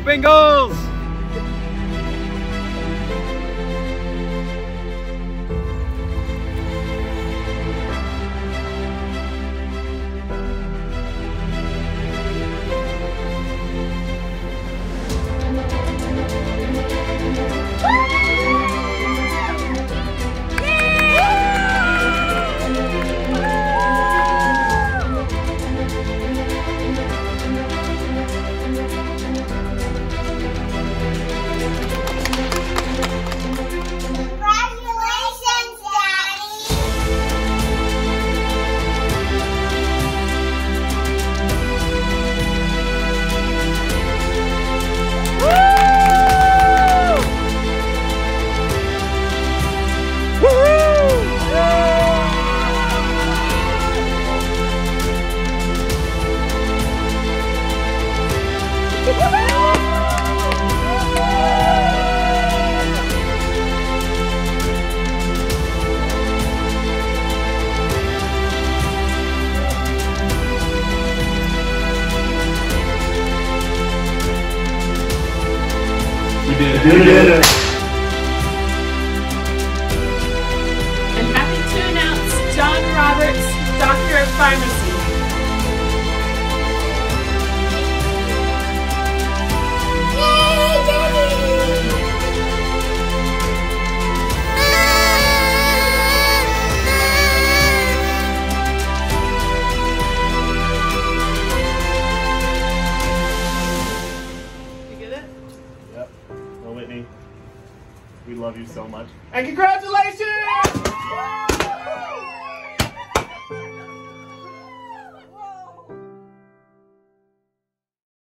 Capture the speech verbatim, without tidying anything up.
Bengals! You did it. You did it. I'm happy to announce John Roberts, Doctor of Pharmacy. You get it? Yep. Well, Whitney, we love you so much. And congratulations!